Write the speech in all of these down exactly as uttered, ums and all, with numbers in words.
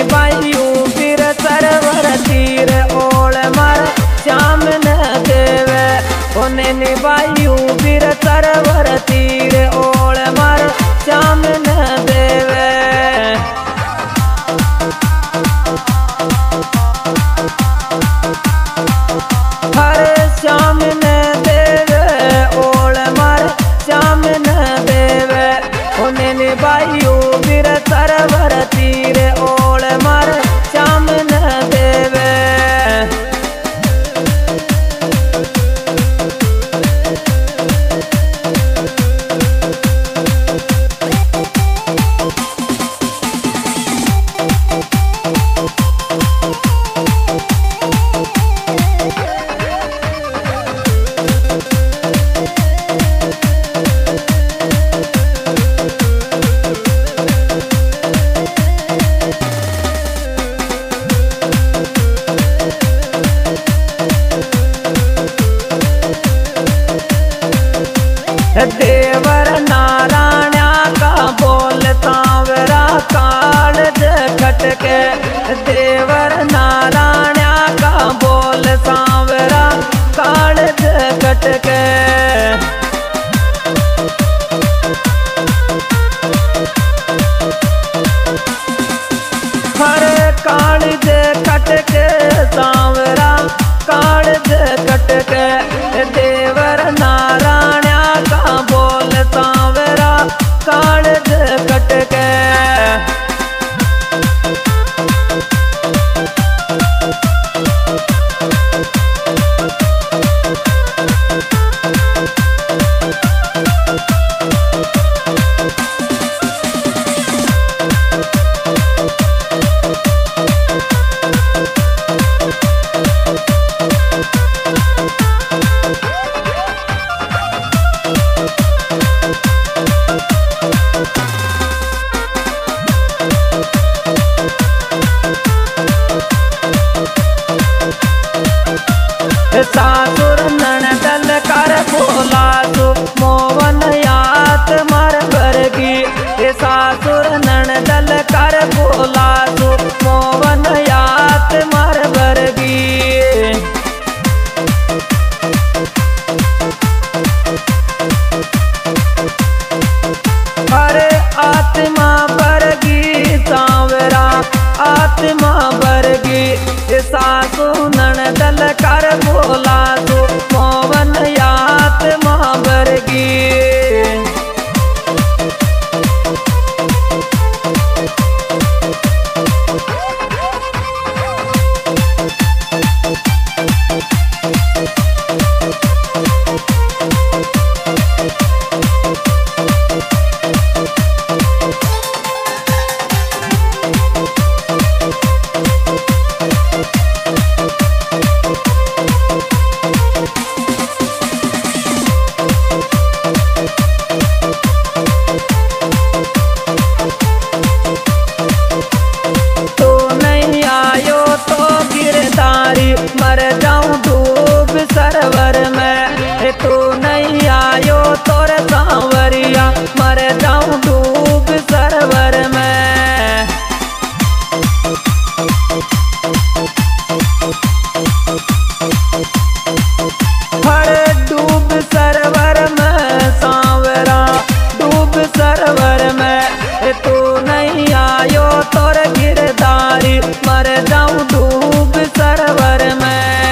निभायू फिर सरवर तीर ओल मार श्याम न देवे। उन्हें निभायू फिर सरवर तीर ओल मार श्याम न देवे। हर श्याम न देवे ओल मार श्याम न देवे। उन्हें निभायू फिर सरवर तीर ओल मार श्याम न देवे। देवर नारायणा का बोल सांवरा काल खटके। देवर नारायणा का बोल सांवरा काल खटके। हर काल खटके सांवरा काल खटके। देवर नारायण का बोल सांवरा काल खटके। सासुर ननदल कर बोला सो मोवन यात मर बरगी। सासुर ननदल कर बोला सो मोवन यात मर बरगी। अरे आत्मा बरगी सांवरा आत्मा बरगी। सासु ननदल कर बोला तो मोवन आत्मा बरगी। मर जाऊं डूब सरवर में। तू नहीं आयो तोर सांवरिया मर जाऊं डूब सरवर में। हर डूब सरवर में सांवरा डूब सरवर में। तू नहीं आयो तोर गिरधारी मर जाऊं डूब सरवर में।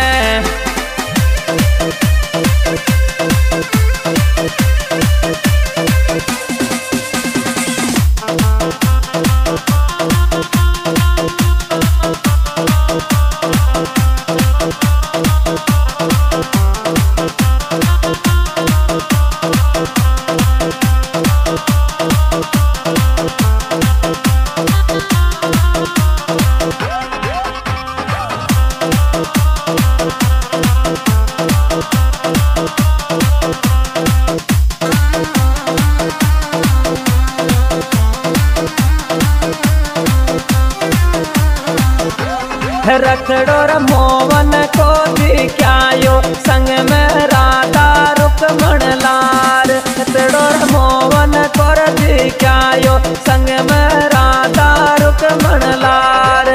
रखड़ोर मोवन को दिखायो संग में राधा रुक्मण लाल। रखड़ोर मोवन को दिखायो संग में राधा रुक्मण लाल।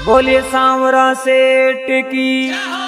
बोलिए सांवरा सेठ की।